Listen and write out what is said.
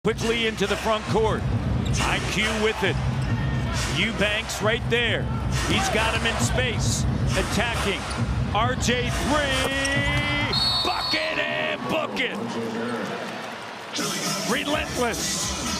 Quickley into the front court. IQ with it. Eubanks right there. He's got him in space. Attacking. RJ3. Bucket and book it. Relentless.